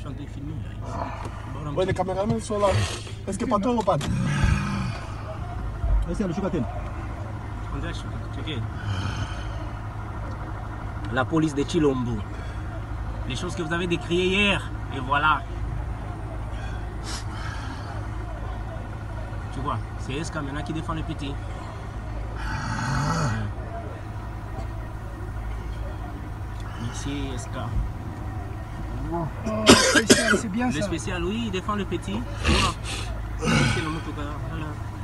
suis en train de filmer. Ouais, les caméramans sont là. Est-ce que pas toi ou pas? C'est le chocolat. La police de Chilombo. Les choses que vous avez décriées hier. Et voilà. Tu vois, c'est Eska maintenant qui défend les petits. Merci Eska. Oh, c'est bien ça. Le spécial, oui, il défend le petit. Voilà. C'est le motocar. Voilà.